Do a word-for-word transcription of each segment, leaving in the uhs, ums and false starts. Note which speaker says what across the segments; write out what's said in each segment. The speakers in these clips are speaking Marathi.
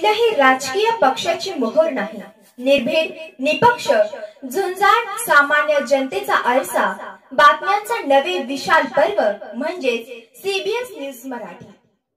Speaker 1: कुठल्याही राजकीय पक्षाची मोहर नाही। निर्भीड, निपक्ष, झुंजार सामान्य जनतेचा आरसा, बातम्यांचा नवे विशाल पर्व म्हणजेच सीबीएस न्यूज मराठी।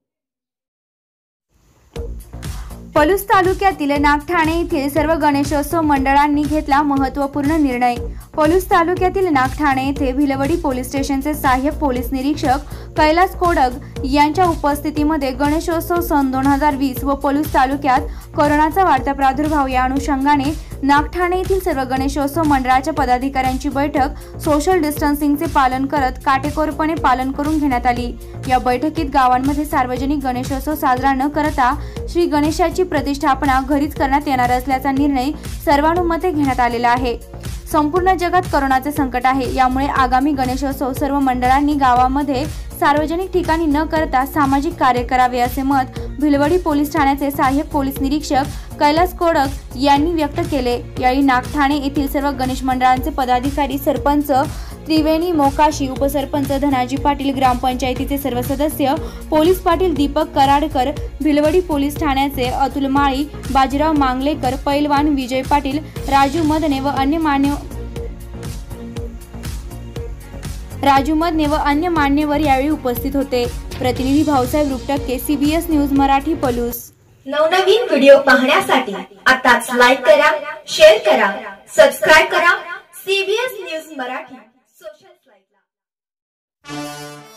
Speaker 2: पलूस तालुक्यातील नागठाणे येथील सर्व गणेशोत्सव मंडळांनी घेतला महत्त्वपूर्ण निर्णय। पलूस तालुक्यातील नागठाणे येथे भिलवडी पोलीस स्टेशनचे सहाय्यक पोलीस निरीक्षक कैलास कोडग यांच्या उपस्थितीमध्ये गणेशोत्सव सन दोन हजार वीस व पलूस तालुक्यात कोरोनाचा वाढता प्रादुर्भाव या अनुषंगाने नागठाणे येथील सर्व गणेशोत्सव मंडळाच्या पदाधिकाऱ्यांची बैठक सोशल डिस्टन्सिंगचे पालन करत काटेकोरपणे पालन करून घेण्यात आली। या बैठकीत गावांमध्ये सार्वजनिक गणेशोत्सव साजरा न करता श्री गणेशाची प्रतिष्ठापना घरीच करण्यात येणार असल्याचा निर्णय सर्वानुमते घेण्यात आलेला आहे। संपूर्ण जगात कोरोनाचे संकट आहे, यामुळे आगामी गणेशोत्सव सर्व मंडळांनी गावामध्ये सार्वजनिक ठिकाणी न करता सामाजिक कार्य करावे असे मत भिलवडी पोलीस ठाण्याचे सहाय्यक पोलीस निरीक्षक कैलास कोडक यांनी व्यक्त केले। यावेळी नागठाणे येथील सर्व गणेश मंडळांचे पदाधिकारी, सरपंच त्रिवेणी मोकाशी, उपसरपंच धनाजी पाटील, ग्रामपंचायतीचे सर्व सदस्य, पोलीस पाटील दीपक कराडकर, भिलवडी पोलीस ठाण्याचे अतुल माळी, बाजीराव मांगलेकर, पैलवान विजय पाटील, राजू मदने व अन्य मान्य राजू मदने व अन्य मान्यवर यावेळी उपस्थित होते। प्रतिनिधी भाऊसाहेब रुपटक्के, सीबीएस न्यूज मराठी, पलूस।
Speaker 1: नवनवीन व्हिडिओ पाहण्यासाठी आताच लाईक करा, शेअर करा, सबस्क्राइब करा सीबीएस न्यूज मराठी सोशल साइटला।